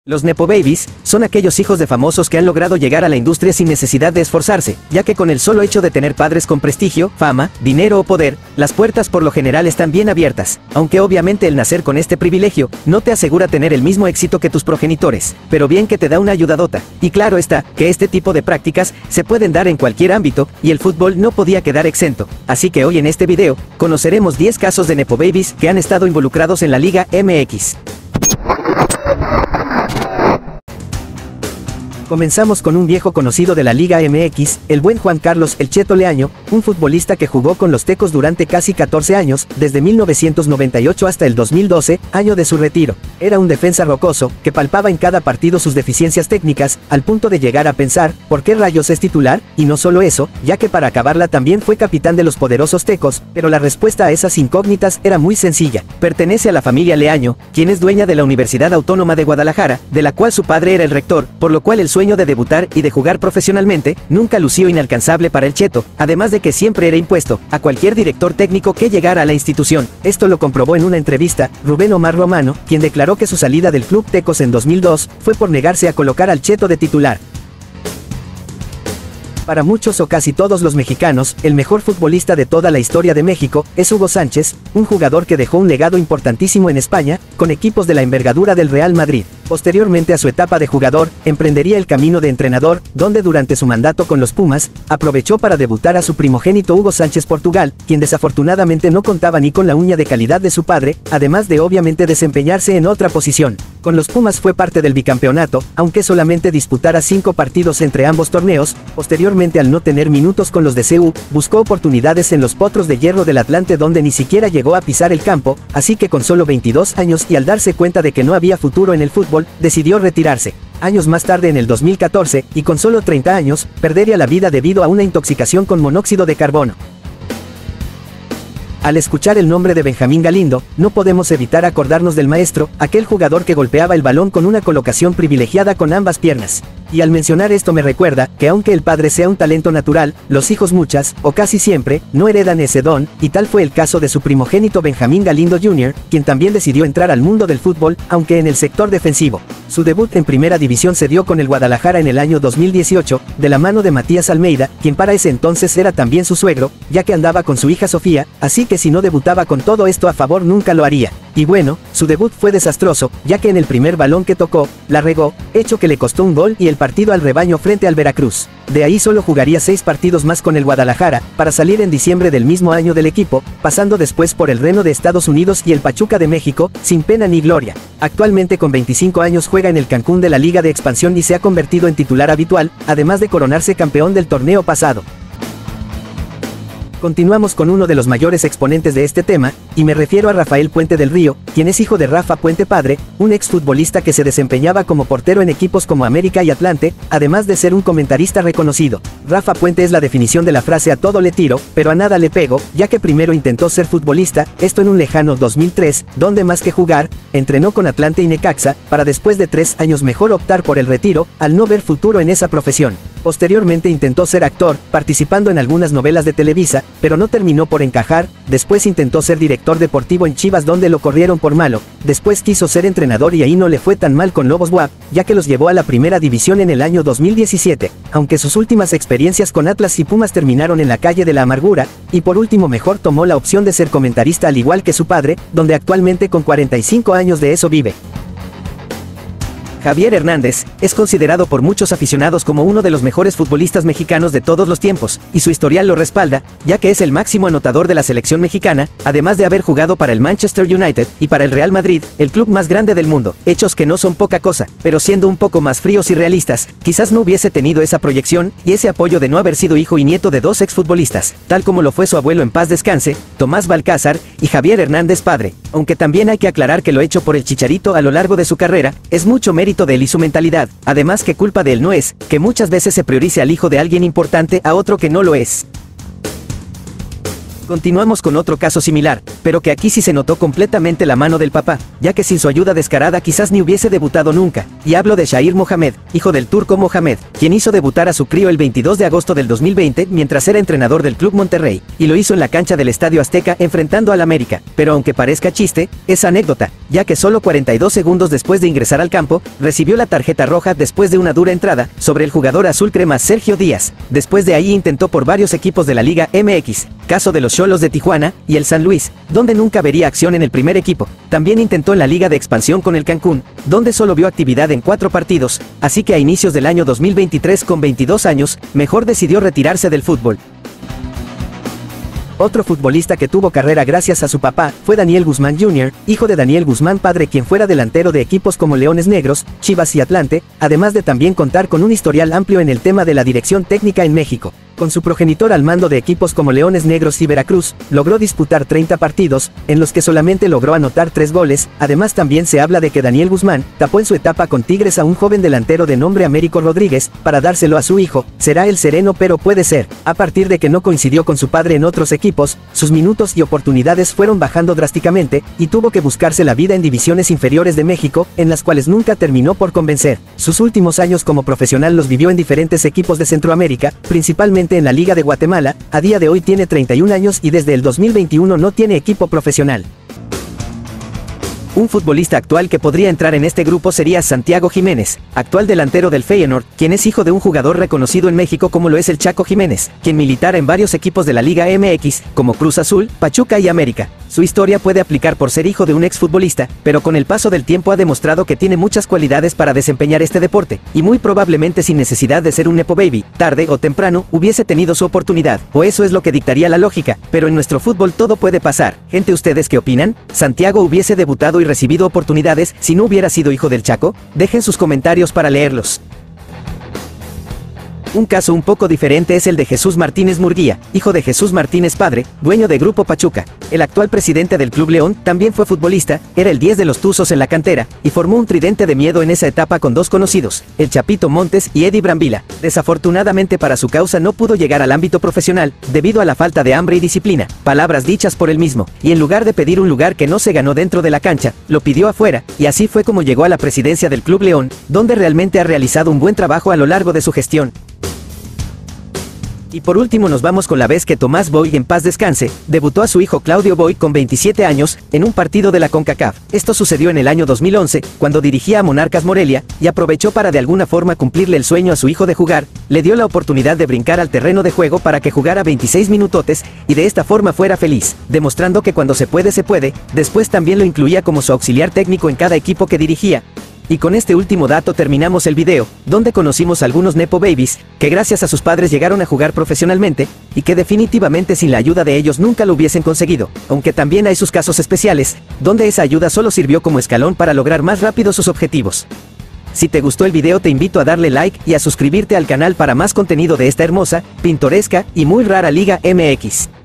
Los Nepo Babies son aquellos hijos de famosos que han logrado llegar a la industria sin necesidad de esforzarse, ya que con el solo hecho de tener padres con prestigio, fama, dinero o poder, las puertas por lo general están bien abiertas, aunque obviamente el nacer con este privilegio no te asegura tener el mismo éxito que tus progenitores, pero bien que te da una ayudadota, y claro está, que este tipo de prácticas se pueden dar en cualquier ámbito, y el fútbol no podía quedar exento, así que hoy en este video, conoceremos 10 casos de Nepo Babies que han estado involucrados en la Liga MX. Comenzamos con un viejo conocido de la Liga MX, el buen Juan Carlos "El Cheto" Leaño, un futbolista que jugó con los Tecos durante casi 14 años, desde 1998 hasta el 2012, año de su retiro. Era un defensa rocoso, que palpaba en cada partido sus deficiencias técnicas, al punto de llegar a pensar, ¿por qué rayos es titular? Y no solo eso, ya que para acabarla también fue capitán de los poderosos Tecos, pero la respuesta a esas incógnitas era muy sencilla. Pertenece a la familia Leaño, quien es dueña de la Universidad Autónoma de Guadalajara, de la cual su padre era el rector, por lo cual el sueño de debutar y de jugar profesionalmente nunca lució inalcanzable para el Cheto, además de que siempre era impuesto a cualquier director técnico que llegara a la institución. Esto lo comprobó en una entrevista Rubén Omar Romano, quien declaró que su salida del Club Tecos en 2002 fue por negarse a colocar al Cheto de titular. Para muchos o casi todos los mexicanos, el mejor futbolista de toda la historia de México es Hugo Sánchez, un jugador que dejó un legado importantísimo en España, con equipos de la envergadura del Real Madrid. Posteriormente a su etapa de jugador, emprendería el camino de entrenador, donde durante su mandato con los Pumas, aprovechó para debutar a su primogénito Hugo Sánchez Portugal, quien desafortunadamente no contaba ni con la uña de calidad de su padre, además de obviamente desempeñarse en otra posición. Con los Pumas fue parte del bicampeonato, aunque solamente disputara 5 partidos entre ambos torneos. Posteriormente, al no tener minutos con los de CU, buscó oportunidades en los Potros de Hierro del Atlante, donde ni siquiera llegó a pisar el campo, así que con solo 22 años y al darse cuenta de que no había futuro en el fútbol, decidió retirarse. Años más tarde, en el 2014, y con solo 30 años, perdería la vida debido a una intoxicación con monóxido de carbono. Al escuchar el nombre de Benjamín Galindo, no podemos evitar acordarnos del maestro, aquel jugador que golpeaba el balón con una colocación privilegiada con ambas piernas. Y al mencionar esto me recuerda que aunque el padre sea un talento natural, los hijos muchas, o casi siempre, no heredan ese don, y tal fue el caso de su primogénito Benjamín Galindo Jr., quien también decidió entrar al mundo del fútbol, aunque en el sector defensivo. Su debut en Primera División se dio con el Guadalajara en el año 2018, de la mano de Matías Almeida, quien para ese entonces era también su suegro, ya que andaba con su hija Sofía, así que si no debutaba con todo esto a favor nunca lo haría. Y bueno, su debut fue desastroso, ya que en el primer balón que tocó, la regó, hecho que le costó un gol y el partido al rebaño frente al Veracruz. De ahí solo jugaría 6 partidos más con el Guadalajara, para salir en diciembre del mismo año del equipo, pasando después por el Reno de Estados Unidos y el Pachuca de México, sin pena ni gloria. Actualmente con 25 años juega en el Cancún de la Liga de Expansión y se ha convertido en titular habitual, además de coronarse campeón del torneo pasado. Continuamos con uno de los mayores exponentes de este tema, y me refiero a Rafael Puente del Río, quien es hijo de Rafa Puente padre, un exfutbolista que se desempeñaba como portero en equipos como América y Atlante, además de ser un comentarista reconocido. Rafa Puente es la definición de la frase "a todo le tiro, pero a nada le pego", ya que primero intentó ser futbolista, esto en un lejano 2003, donde más que jugar, entrenó con Atlante y Necaxa, para después de 3 años mejor optar por el retiro, al no ver futuro en esa profesión. Posteriormente intentó ser actor, participando en algunas novelas de Televisa, pero no terminó por encajar. Después intentó ser director deportivo en Chivas, donde lo corrieron por malo. Después quiso ser entrenador y ahí no le fue tan mal con Lobos WAP, ya que los llevó a la Primera División en el año 2017, aunque sus últimas experiencias con Atlas y Pumas terminaron en la calle de la amargura, y por último mejor tomó la opción de ser comentarista al igual que su padre, donde actualmente con 45 años de eso vive. Javier Hernández es considerado por muchos aficionados como uno de los mejores futbolistas mexicanos de todos los tiempos, y su historial lo respalda, ya que es el máximo anotador de la selección mexicana, además de haber jugado para el Manchester United y para el Real Madrid, el club más grande del mundo, hechos que no son poca cosa, pero siendo un poco más fríos y realistas, quizás no hubiese tenido esa proyección y ese apoyo de no haber sido hijo y nieto de 2 exfutbolistas, tal como lo fue su abuelo en paz descanse, Tomás Balcázar, y Javier Hernández padre, aunque también hay que aclarar que lo hecho por el Chicharito a lo largo de su carrera, es mucho mérito de él y su mentalidad, además que culpa de él no es, que muchas veces se priorice al hijo de alguien importante a otro que no lo es. Continuamos con otro caso similar, pero que aquí sí se notó completamente la mano del papá, ya que sin su ayuda descarada quizás ni hubiese debutado nunca, y hablo de Shair Mohamed, hijo del turco Mohamed, quien hizo debutar a su crío el 22 de agosto del 2020 mientras era entrenador del Club Monterrey, y lo hizo en la cancha del Estadio Azteca enfrentando al América, pero aunque parezca chiste, es anécdota, ya que solo 42 segundos después de ingresar al campo, recibió la tarjeta roja después de una dura entrada sobre el jugador azul crema Sergio Díaz. Después de ahí intentó por varios equipos de la Liga MX, caso de los Xolos de Tijuana y el San Luis, donde nunca vería acción en el primer equipo. También intentó en la Liga de Expansión con el Cancún, donde solo vio actividad en 4 partidos, así que a inicios del año 2023 con 22 años, mejor decidió retirarse del fútbol. Otro futbolista que tuvo carrera gracias a su papá fue Daniel Guzmán Jr., hijo de Daniel Guzmán padre, quien fuera delantero de equipos como Leones Negros, Chivas y Atlante, además de también contar con un historial amplio en el tema de la dirección técnica en México. Con su progenitor al mando de equipos como Leones Negros y Veracruz, logró disputar 30 partidos, en los que solamente logró anotar 3 goles. Además también se habla de que Daniel Guzmán tapó en su etapa con Tigres a un joven delantero de nombre Américo Rodríguez, para dárselo a su hijo. Será el sereno, pero puede ser. A partir de que no coincidió con su padre en otros equipos, sus minutos y oportunidades fueron bajando drásticamente, y tuvo que buscarse la vida en divisiones inferiores de México, en las cuales nunca terminó por convencer. Sus últimos años como profesional los vivió en diferentes equipos de Centroamérica, principalmente en la Liga de Guatemala. A día de hoy tiene 31 años y desde el 2021 no tiene equipo profesional. Un futbolista actual que podría entrar en este grupo sería Santiago Jiménez, actual delantero del Feyenoord, quien es hijo de un jugador reconocido en México como lo es el Chaco Jiménez, quien militara en varios equipos de la Liga MX, como Cruz Azul, Pachuca y América. Su historia puede aplicar por ser hijo de un exfutbolista, pero con el paso del tiempo ha demostrado que tiene muchas cualidades para desempeñar este deporte, y muy probablemente sin necesidad de ser un nepo baby, tarde o temprano hubiese tenido su oportunidad, o eso es lo que dictaría la lógica, pero en nuestro fútbol todo puede pasar. Gente, ¿ustedes qué opinan? ¿Santiago hubiese debutado y recibido oportunidades si no hubiera sido hijo del Chaco? Dejen sus comentarios para leerlos. Un caso un poco diferente es el de Jesús Martínez Murguía, hijo de Jesús Martínez padre, dueño de Grupo Pachuca. El actual presidente del Club León también fue futbolista, era el 10 de los Tuzos en la cantera, y formó un tridente de miedo en esa etapa con 2 conocidos, el Chapito Montes y Eddie Brambila. Desafortunadamente para su causa no pudo llegar al ámbito profesional, debido a la falta de hambre y disciplina, palabras dichas por él mismo, y en lugar de pedir un lugar que no se ganó dentro de la cancha, lo pidió afuera, y así fue como llegó a la presidencia del Club León, donde realmente ha realizado un buen trabajo a lo largo de su gestión. Y por último nos vamos con la vez que Tomás Boy, en paz descanse, debutó a su hijo Claudio Boy con 27 años, en un partido de la CONCACAF. Esto sucedió en el año 2011, cuando dirigía a Monarcas Morelia, y aprovechó para de alguna forma cumplirle el sueño a su hijo de jugar, le dio la oportunidad de brincar al terreno de juego para que jugara 26 minutotes, y de esta forma fuera feliz, demostrando que cuando se puede se puede. Después también lo incluía como su auxiliar técnico en cada equipo que dirigía. Y con este último dato terminamos el video, donde conocimos algunos nepo babies, que gracias a sus padres llegaron a jugar profesionalmente, y que definitivamente sin la ayuda de ellos nunca lo hubiesen conseguido, aunque también hay sus casos especiales, donde esa ayuda solo sirvió como escalón para lograr más rápido sus objetivos. Si te gustó el video te invito a darle like y a suscribirte al canal para más contenido de esta hermosa, pintoresca y muy rara Liga MX.